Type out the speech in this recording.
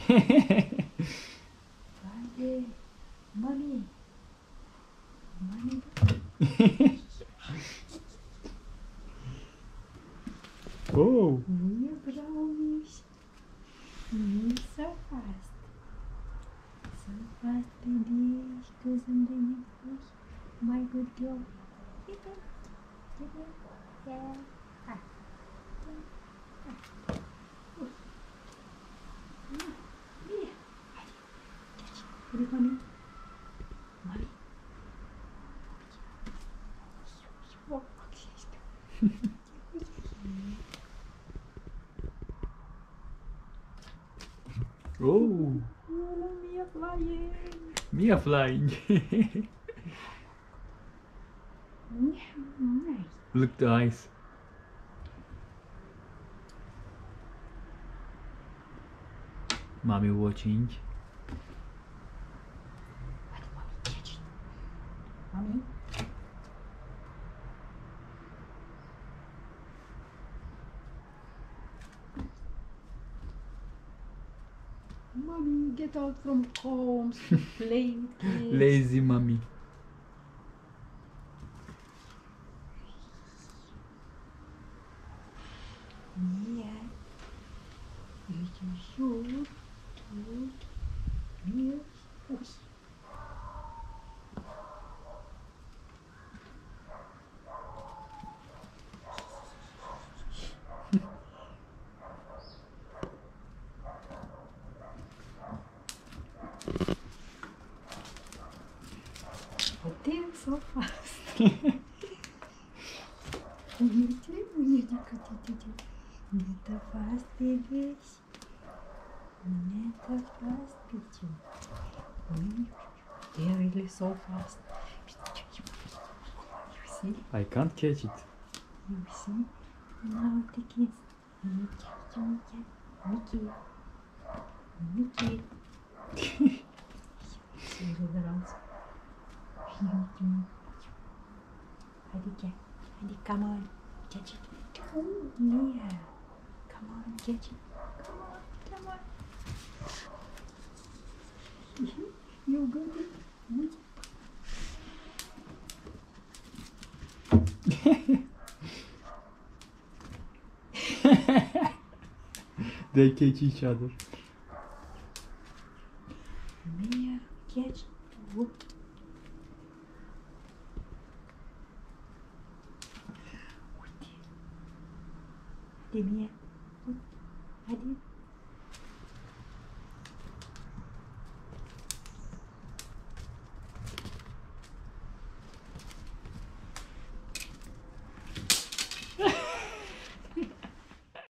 Hadi. Mommy. Mommy. Oh. Mia brownies. Mia so fast. So fast, baby. Goes underneath me. My good girl. Hit it. Hit it. Yeah. Ah. Mia. Hadi, mommy. Mommy. Oh, Oh. Mia flying. Mia flying. Nice. Look the eyes. Mommy watching. Mommy. Mommy, get out from home. Stop playing with kids. Lazy mommy. Mia, you should Mia. They're so fast. Not fast, baby. Not fast, baby. They're really so fast. You see? I can't catch it. You see? Now the kids. Mickey. Mickey. See the around. Hadi, come on. Catch it. Oh, Mia. Come on, catch it. Come on. You got it. They catch each other. Mia, catch. Whoop. Hadi Mia. Hadi.